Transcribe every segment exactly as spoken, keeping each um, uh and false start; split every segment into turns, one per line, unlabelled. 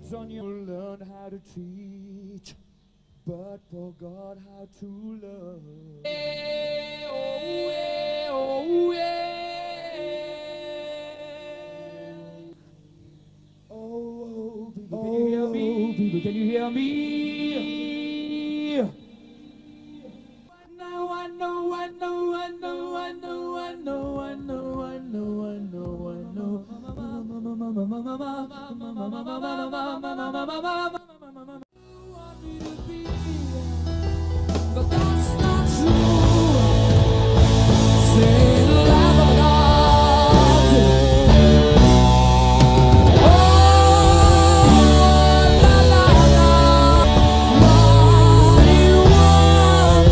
God's on you, learn how to teach, but forgot how to love. Hey, oh, yeah, oh, yeah. Oh, people, can you hear me? People, can you hear me? Now I know, I know, I know, I know, I know, I know, I know, I know, I know. But that's not true. Say the love of God. Oh, la la la. What you want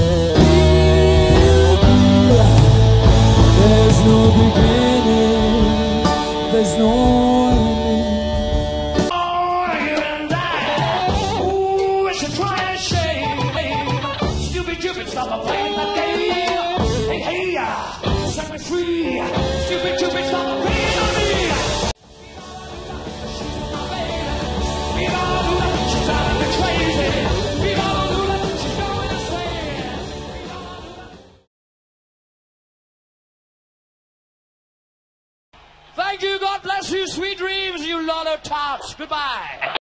me. There's no beginning. There's no ending. Oh, you and I. Oh, it's a crying shame. Stupid, stupid, stop playing that game. Hey, hey, uh, set me free. Stupid, stupid, stop playing on me. She's my baby. She's driving me crazy. She's going insane. Thank you. God bless you. Sweet dreams, you lot of tots. Goodbye.